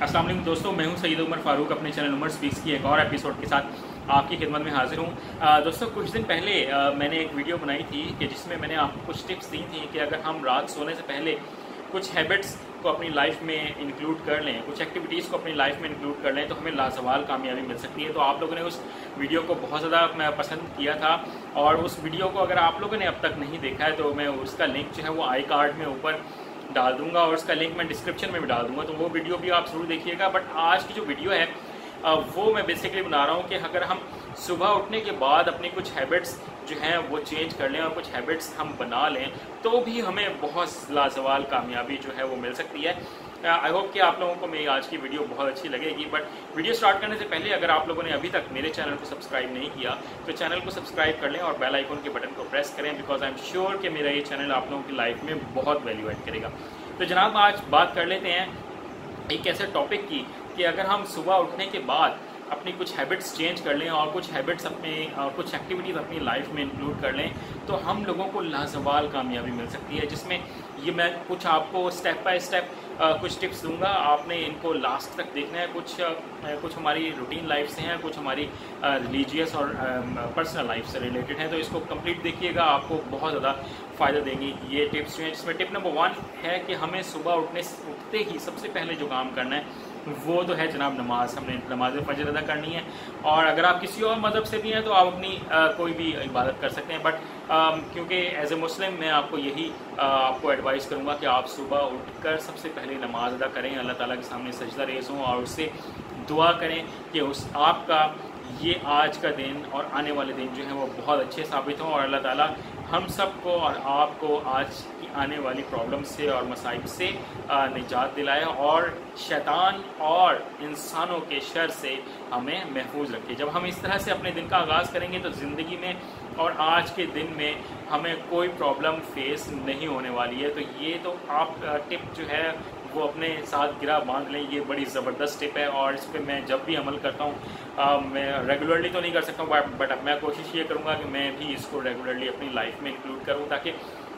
अस्सलाम वालेकुम दोस्तों, मैं हूं सईद उमर फारूक। अपने चैनल उमर स्पीक्स की एक और एपिसोड के साथ आपकी खिदमत में हाजिर हूं। दोस्तों, कुछ दिन पहले मैंने एक वीडियो बनाई थी कि जिसमें मैंने आपको कुछ टिप्स दी थी कि अगर हम रात सोने से पहले कुछ हैबिट्स को अपनी लाइफ में इंक्लूड कर लें, कुछ एक्टिविटीज़ को अपनी लाइफ में इंक्लूड कर लें तो हमें लाजवाल कामयाबी मिल सकती है। तो आप लोगों ने उस वीडियो को बहुत ज़्यादा पसंद किया था और उस वीडियो को अगर आप लोगों ने अब तक नहीं देखा है तो मैं उसका लिंक जो है वो आई कार्ड में ऊपर डाल दूंगा और उसका लिंक मैं डिस्क्रिप्शन में भी डाल दूंगा, तो वो वीडियो भी आप ज़रूर देखिएगा। बट आज की जो वीडियो है वो मैं बेसिकली बना रहा हूँ कि अगर हम सुबह उठने के बाद अपनी कुछ हैबिट्स जो हैं वो चेंज कर लें और कुछ हैबिट्स हम बना लें तो भी हमें बहुत लाजवाल कामयाबी जो है वो मिल सकती है। आई होप कि आप लोगों को मेरी आज की वीडियो बहुत अच्छी लगेगी। बट वीडियो स्टार्ट करने से पहले अगर आप लोगों ने अभी तक मेरे चैनल को सब्सक्राइब नहीं किया तो चैनल को सब्सक्राइब कर लें और बेल आइकन के बटन को प्रेस करें, बिकॉज आई एम श्योर कि मेरा ये चैनल आप लोगों की लाइफ में बहुत वैल्यू ऐड करेगा। तो जनाब, आज बात कर लेते हैं एक ऐसे टॉपिक की कि अगर हम सुबह उठने के बाद अपनी कुछ हैबिट्स चेंज कर लें और कुछ हैबिट्स कुछ एक्टिविटीज़ अपनी लाइफ में इंक्लूड कर लें तो हम लोगों को लाजवाल कामयाबी मिल सकती है। जिसमें ये मैं कुछ आपको स्टेप बाय स्टेप कुछ टिप्स दूंगा, आपने इनको लास्ट तक देखना है। कुछ हमारी रूटीन लाइफ से हैं, कुछ हमारी रिलीजियस और पर्सनल लाइफ से रिलेटेड हैं, तो इसको कंप्लीट देखिएगा, आपको बहुत ज़्यादा फ़ायदा देंगी ये टिप्स जो हैं। जिसमें टिप नंबर 1 है कि हमें सुबह उठते ही सबसे पहले जो काम करना है वो तो है जनाब नमाज। हमने नमाज फजर अदा करनी है और अगर आप किसी और मज़हब से भी हैं तो आप अपनी कोई भी इबादत कर सकते हैं। बट क्योंकि एज ए मुस्लिम मैं आपको यही आपको एडवाइस करूँगा कि आप सुबह उठकर सबसे पहले नमाज अदा करें, अल्लाह ताला के सामने सजदा रेज़ हों और उससे दुआ करें कि आपका ये आज का दिन और आने वाले दिन जो है वो बहुत अच्छे साबित हों और अल्लाह ताला हम सबको और आपको आज की आने वाली प्रॉब्लम से और मसाइब से निजात दिलाए और शैतान और इंसानों के शर से हमें महफूज रखे। जब हम इस तरह से अपने दिन का आगाज़ करेंगे तो ज़िंदगी में और आज के दिन में हमें कोई प्रॉब्लम फेस नहीं होने वाली है। तो ये तो आप टिप जो है वो अपने साथ गिरा बांध लें, ये बड़ी ज़बरदस्त टिप है और इस पर मैं जब भी अमल करता हूँ, मैं रेगुलरली तो नहीं कर सकता हूँ बट अब मैं कोशिश ये करूँगा कि मैं भी इसको रेगुलरली अपनी लाइफ में इंक्लूड करूँ ताकि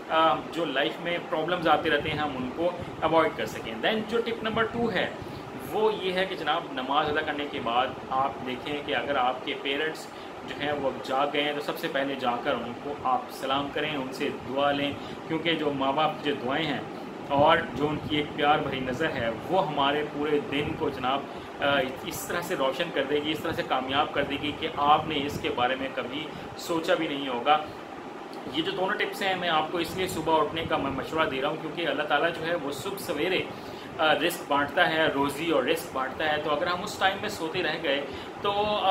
जो लाइफ में प्रॉब्लम्स आते रहते हैं हम उनको अवॉइड कर सकें। दैन जो टिप नंबर 2 है वो ये है कि जनाब नमाज अदा करने के बाद आप देखें कि अगर आपके पेरेंट्स जो हैं वो जाग गए हैं तो सबसे पहले जाकर उनको आप सलाम करें, उनसे दुआ लें, क्योंकि जो माँ बाप की जो दुआएँ हैं और जो उनकी एक प्यार भरी नज़र है वो हमारे पूरे दिन को जनाब इस तरह से रोशन कर देगी, इस तरह से कामयाब कर देगी कि आपने इसके बारे में कभी सोचा भी नहीं होगा। ये जो दोनों टिप्स हैं मैं आपको इसलिए सुबह उठने का मैं मशवरा दे रहा हूँ क्योंकि अल्लाह ताला जो है वो सुबह सवेरे रिस्क बांटता है, रोज़ी और रिस्क बांटता है। तो अगर हम उस टाइम में सोते रह गए तो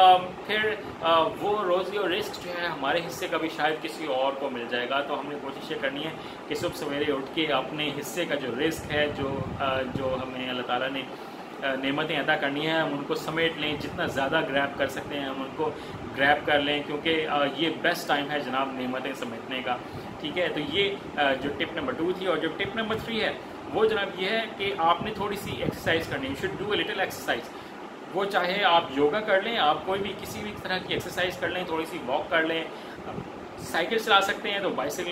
फिर वो रोज़ी और रिस्क जो है हमारे हिस्से का भी शायद किसी और को मिल जाएगा। तो हमने कोशिश ये करनी है कि सुबह सवेरे उठ के अपने हिस्से का जो रिस्क है जो हमें अल्लाह ताला ने नेमतें अदा करनी है हम उनको समेट लें, जितना ज़्यादा ग्रैब कर सकते हैं हम उनको ग्रैब कर लें, क्योंकि ये बेस्ट टाइम है जनाब नेमतें समेटने का। ठीक है, तो ये जो टिप नंबर 2 थी। और जो टिप नंबर 3 है वो जनाब ये है कि आपने थोड़ी सी एक्सरसाइज करनी है। You should do a little exercise. वो चाहे आप योगा कर लें, आप कोई भी किसी भी तरह की एक्सरसाइज कर लें, थोड़ी सी वॉक कर लें, साइकिल चला सकते हैं तो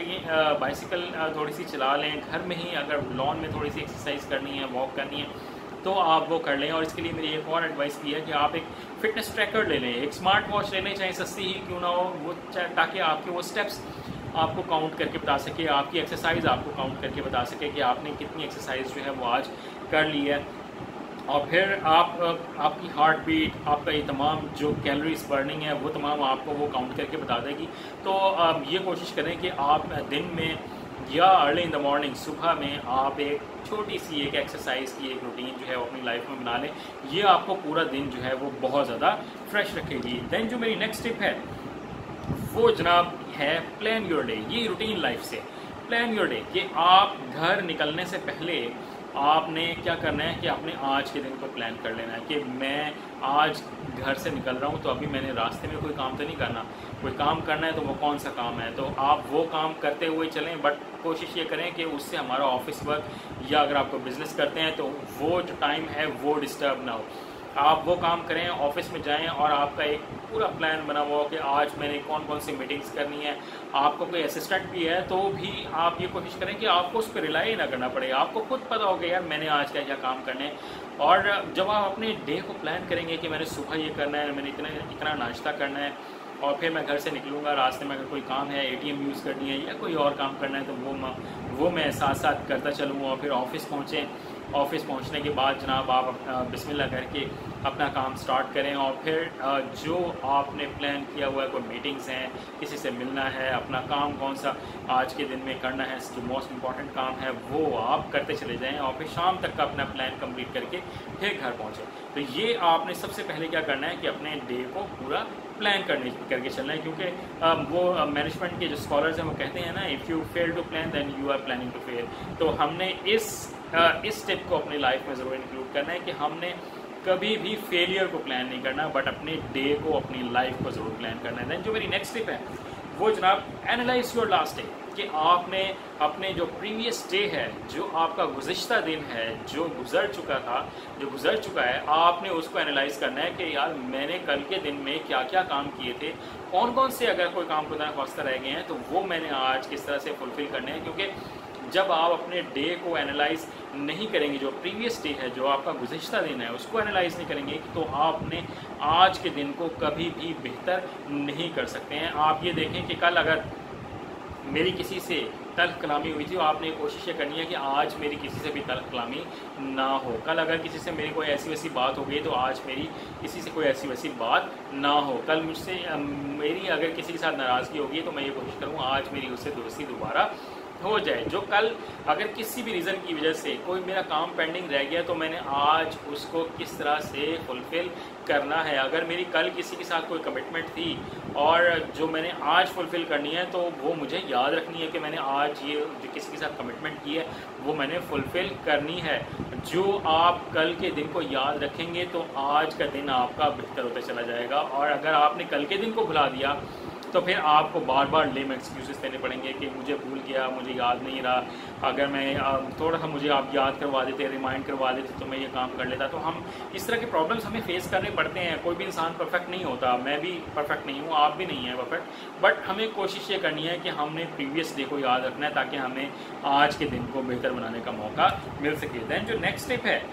बाइसिकल थोड़ी सी चला लें, घर में ही अगर लॉन में थोड़ी सी एक्सरसाइज करनी है, वॉक करनी है तो आप वो कर लें। और इसके लिए मेरी एक और एडवाइस भी है कि आप एक फिटनेस ट्रैकर ले लें, एक स्मार्ट वॉच ले लें, चाहे सस्ती ही क्यों ना हो वो, ताकि आपके वो स्टेप्स आपको काउंट करके बता सके, आपकी एक्सरसाइज आपको काउंट करके बता सके कि आपने कितनी एक्सरसाइज जो है वो आज कर ली है। और फिर आपकी हार्ट बीट, आपका ये तमाम जो कैलोरीज बर्निंग है वो तमाम आपको वो काउंट करके बता देगी। तो ये कोशिश करें कि आप दिन में या अर्ली इन द मॉर्निंग सुबह में आप एक छोटी सी एक एक्सरसाइज की एक रूटीन जो है वो अपनी लाइफ में बना लें। ये आपको पूरा दिन जो है वो बहुत ज़्यादा फ्रेश रखेगी। दैन जो मेरी नेक्स्ट टिप है वो जनाब है प्लान योर डे। ये रूटीन लाइफ से प्लान योर डे कि आप घर निकलने से पहले आपने क्या करना है कि आपने आज के दिन को प्लान कर लेना है कि मैं आज घर से निकल रहा हूँ तो अभी मैंने रास्ते में कोई काम तो नहीं करना, कोई काम करना है तो वो कौन सा काम है, तो आप वो काम करते हुए चलें। बट कोशिश ये करें कि उससे हमारा ऑफिस वर्क या अगर आप कोई बिज़नेस करते हैं तो वो जो टाइम है वो डिस्टर्ब ना हो। आप वो काम करें, ऑफिस में जाएं और आपका एक पूरा प्लान बना हुआ हो कि आज मैंने कौन कौन सी मीटिंग्स करनी है। आपको कोई असिस्टेंट भी है तो भी आप ये कोशिश करें कि आपको उस पर रिलाई ना करना पड़े, आपको खुद पता हो कि यार मैंने आज क्या क्या काम करने हैं। और जब आप अपने डे को प्लान करेंगे कि मैंने सुबह ये करना है, मैंने इतना नाश्ता करना है और फिर मैं घर से निकलूँगा, रास्ते में अगर कोई काम है, ATM यूज़ करनी है या कोई और काम करना है तो वो मैं साथ साथ करता चलूँ और फिर ऑफिस पहुँचें। ऑफिस पहुंचने के बाद जनाब आप बिस्मिल्लाह करके अपना काम स्टार्ट करें और फिर जो आपने प्लान किया हुआ है, कोई मीटिंग्स हैं, किसी से मिलना है, अपना काम कौन सा आज के दिन में करना है, जो मोस्ट इम्पॉर्टेंट काम है वो आप करते चले जाएं और फिर शाम तक का अपना प्लान कंप्लीट करके फिर घर पहुँचें। तो ये आपने सबसे पहले क्या करना है कि अपने डे को पूरा प्लान करके चलना है, क्योंकि वो मैनेजमेंट के जो स्कॉलर्स हैं वो कहते हैं ना, if you fail to plan then you are planning to fail. तो हमने इस स्टेप को अपनी लाइफ में ज़रूर इंक्लूड करना है कि हमने कभी भी फेलियर को प्लान नहीं करना, बट अपने डे को, अपनी लाइफ को ज़रूर प्लान करना है। दैन जो मेरी नेक्स्ट स्टेप है वो जनाब, एनालाइज योर लास्ट डे, कि आपने अपने जो प्रीवियस डे है, जो आपका गुज़िश्ता दिन है, जो गुजर चुका है, आपने उसको एनालाइज करना है कि यार मैंने कल के दिन में क्या क्या काम किए थे, कौन कौन से अगर कोई काम खुदा खास्ता रह गए हैं तो वो मैंने आज किस तरह से फुलफ़िल करने हैं। क्योंकि जब आप अपने डे को एनालाइज नहीं करेंगे, जो प्रीवियस डे है, जो आपका गुज़िश्ता दिन है, उसको एनालाइज नहीं करेंगे तो आपने आज के दिन को कभी भी बेहतर नहीं कर सकते हैं। आप ये देखें कि कल अगर मेरी किसी से तल्ख कलामी हुई थी, आपने कोशिश ये करनी है कि आज मेरी किसी से भी तल्ख कलामी ना हो। कल अगर किसी से मेरी कोई ऐसी वैसी बात हो गई तो आज मेरी किसी से कोई ऐसी वैसी बात ना हो। कल मुझसे मेरी अगर किसी के साथ नाराज़गी होगी तो मैं ये कोशिश करूँ आज मेरी उससे दोस्ती दोबारा हो जाए। जो कल अगर किसी भी रीज़न की वजह से कोई मेरा काम पेंडिंग रह गया तो मैंने आज उसको किस तरह से फुलफ़िल करना है। अगर मेरी कल किसी के साथ कोई कमिटमेंट थी और जो मैंने आज फुलफ़िल करनी है तो वो मुझे याद रखनी है कि मैंने आज ये जो किसी के साथ कमिटमेंट की है वो मैंने फुलफ़िल करनी है। जो आप कल के दिन को याद रखेंगे तो आज का दिन आपका बेहतर होता चला जाएगा। और अगर आपने कल के दिन को भुला दिया तो फिर आपको बार बार लेम एक्सक्यूज़ेस देने पड़ेंगे कि मुझे भूल गया, मुझे याद नहीं रहा। अगर मैं थोड़ा सा मुझे आप याद करवा देते, रिमाइंड करवा देते तो मैं ये काम कर लेता। तो हम इस तरह के प्रॉब्लम्स हमें फेस करने पड़ते हैं। कोई भी इंसान परफेक्ट नहीं होता, मैं भी परफेक्ट नहीं हूँ, आप भी नहीं हैं परफेक्ट, बट हमें कोशिश ये करनी है कि हमने प्रीवियस डे को याद रखना है ताकि हमें आज के दिन को बेहतर बनाने का मौका मिल सके। दैन जो नेक्स्ट स्टेप है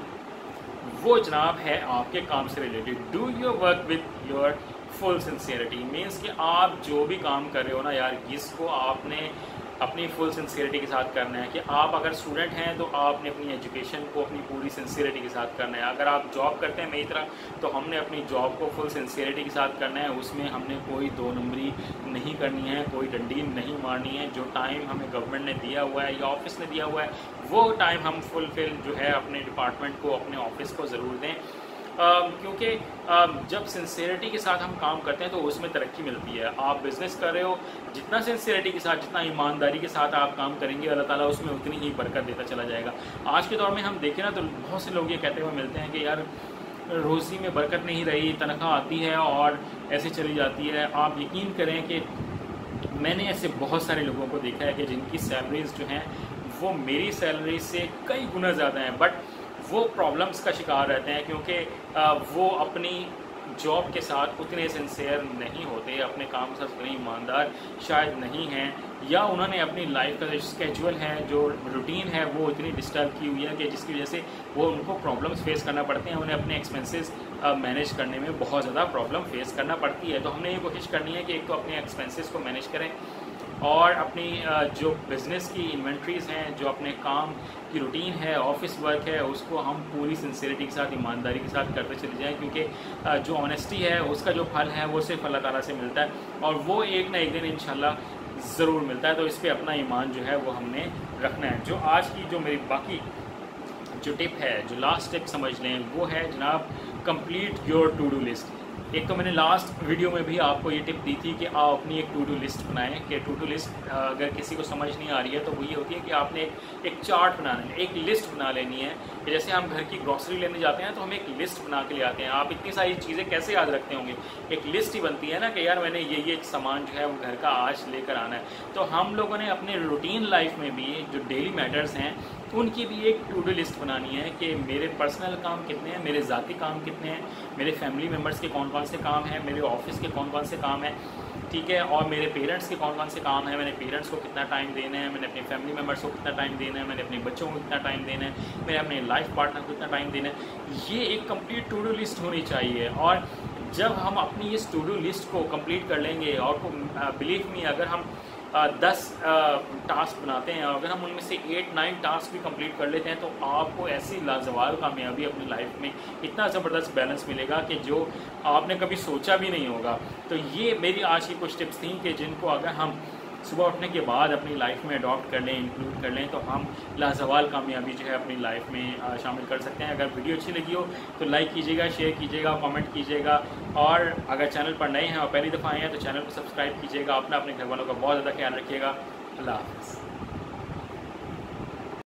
वो जनाब है आपके काम से related. Do your work with your full sincerity. Means कि आप जो भी काम कर रहे हो ना यार, इसको आपने अपनी फुल सिंसियरिटी के साथ करना है। कि आप अगर स्टूडेंट हैं तो आपने अपनी एजुकेशन को अपनी पूरी सिंसियरिटी के साथ करना है। अगर आप जॉब करते हैं मेरी तरह तो हमने अपनी जॉब को फुल सिंसियरिटी के साथ करना है। उसमें हमने कोई दो नंबरी नहीं करनी है, कोई डंडी नहीं मारनी है। जो टाइम हमें गवर्नमेंट ने दिया हुआ है या ऑफिस ने दिया हुआ है वो टाइम हम फुलफिल जो है अपने डिपार्टमेंट को, अपने ऑफिस को ज़रूर दें। क्योंकि जब सिंसियरिटी के साथ हम काम करते हैं तो उसमें तरक्की मिलती है। आप बिज़नेस कर रहे हो, जितना सिंसियरिटी के साथ, जितना ईमानदारी के साथ आप काम करेंगे अल्लाह ताला उसमें उतनी ही बरकत देता चला जाएगा। आज के दौर में हम देखें ना तो बहुत से लोग ये कहते हुए मिलते हैं कि यार रोज़ी में बरकत नहीं रही, तनख्वाह आती है और ऐसे चली जाती है। आप यकीन करें कि मैंने ऐसे बहुत सारे लोगों को देखा है कि जिनकी सैलरीज जो हैं वो मेरी सैलरी से कई गुना ज़्यादा हैं, बट वो प्रॉब्लम्स का शिकार रहते हैं क्योंकि वो अपनी जॉब के साथ उतने सिंसियर नहीं होते, अपने काम के साथ उतने ईमानदार शायद नहीं हैं, या उन्होंने अपनी लाइफ का जो स्केड्यूल है, जो रूटीन है वो इतनी डिस्टर्ब की हुई है कि जिसकी वजह से वो उनको प्रॉब्लम्स फेस करना पड़ते हैं। उन्हें अपने एक्सपेंसेस मैनेज करने में बहुत ज़्यादा प्रॉब्लम फेस करना पड़ती है। तो हमने ये कोशिश करनी है कि एक तो अपने एक्सपेंसेस को मैनेज करें और अपनी जो बिज़नेस की इन्वेंट्रीज़ हैं, जो अपने काम की रूटीन है, ऑफिस वर्क है, उसको हम पूरी सिंसियरिटी के साथ, ईमानदारी के साथ करते चले जाएं। क्योंकि जो ऑनेस्टी है उसका जो फल है वो सिर्फ अल्लाह ताला से मिलता है और वो एक ना एक दिन इंशाल्लाह ज़रूर मिलता है। तो इस पर अपना ईमान जो है वो हमने रखना है। जो आज की जो मेरी बाकी जो टिप है, जो लास्ट टिप समझ लें, वो है जनाब complete your to do list. एक तो मैंने लास्ट वीडियो में भी आपको ये टिप दी थी कि आप अपनी एक टू डू लिस्ट बनाएं। कि टू डू लिस्ट अगर किसी को समझ नहीं आ रही है तो वो ये होती है कि आपने एक चार्ट बनाना है, एक लिस्ट बना लेनी है। कि जैसे हम घर की ग्रॉसरी लेने जाते हैं तो हम एक लिस्ट बना के ले आते हैं। आप इतनी सारी चीज़ें कैसे याद रखते होंगे, एक लिस्ट ही बनती है ना कि यार मैंने ये सामान जो है वो घर का आज लेकर आना है। तो हम लोगों ने अपने रूटीन लाइफ में भी जो डेली मैटर्स हैं उनकी भी एक टू डू लिस्ट बनानी है कि मेरे पर्सनल काम कितने हैं, मेरे ज़ाती काम कितने हैं, मेरे फैमिली मेम्बर्स के कौन कौन से काम हैं, मेरे ऑफिस के कौन कौन से काम हैं, ठीक है, और मेरे पेरेंट्स के कौन कौन से काम है, मैंने पेरेंट्स को कितना टाइम देना है, मैंने अपने फैमिली मेम्बर्स को कितना टाइम देना है, मैंने अपने बच्चों को कितना टाइम देना है, मैंने अपने लाइफ पार्टनर को कितना टाइम देना है। ये एक कंप्लीट टू डू लिस्ट होनी चाहिए। और जब हम अपनी इस टू डू लिस्ट को कंप्लीट कर लेंगे, और बिलीव मी, अगर हम 10 टास्क बनाते हैं, अगर हम उनमें से 8-9 टास्क भी कंप्लीट कर लेते हैं, तो आपको ऐसी लाजवाब कामयाबी अपनी लाइफ में, इतना ज़बरदस्त बैलेंस मिलेगा कि जो आपने कभी सोचा भी नहीं होगा। तो ये मेरी आज की कुछ टिप्स थी कि जिनको अगर हम सुबह उठने के बाद अपनी लाइफ में अडॉप्ट कर लें, इंक्लूड कर लें, तो हम लाजवाब कामयाबी जो है अपनी लाइफ में शामिल कर सकते हैं। अगर वीडियो अच्छी लगी हो तो लाइक कीजिएगा, शेयर कीजिएगा, कमेंट कीजिएगा, और अगर चैनल पर नए हैं और पहली दफ़ा आए हैं तो चैनल को सब्सक्राइब कीजिएगा। अपने घर वालों का बहुत ज़्यादा ख्याल रखिएगा। अल्लाह हाफ़िज़।